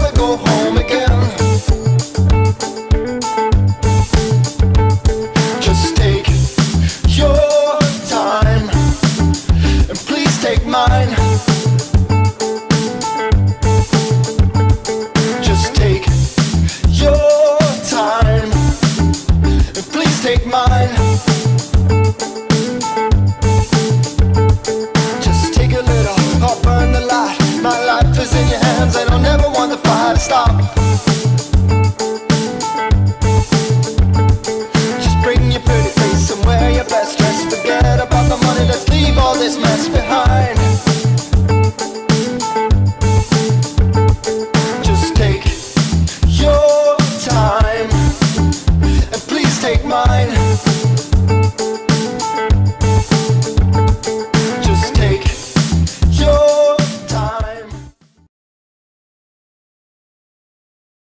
never go home again. Just take your time, and please take mine. Just take your time, and please take mine. Just take a little, or burn the light. My life is in your hands, and I'll never want the fire to stop. Just bring your pretty face and wear your best dress. Forget about the money, let's leave all this mess behind. Just take your time, and please take mine.